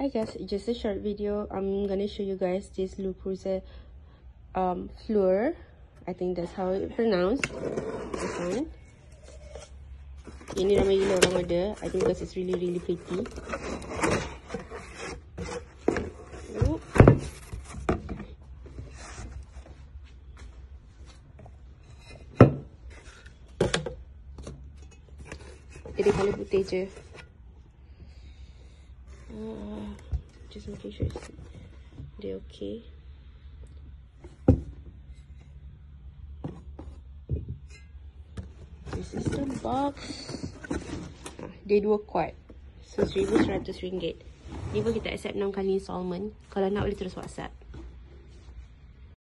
Hi guys, just a short video. I'm gonna show you guys this Creuset Fleur. I think that's how it pronounced. This one. Ini ramai gila orang order. I think because it's really pretty. Dia colour putih je. Just making sure they're okay. This is the box. Dia 2 quart. So RM1,100. Ni pun kita accept 6 kali installment. Kalau nak boleh terus WhatsApp.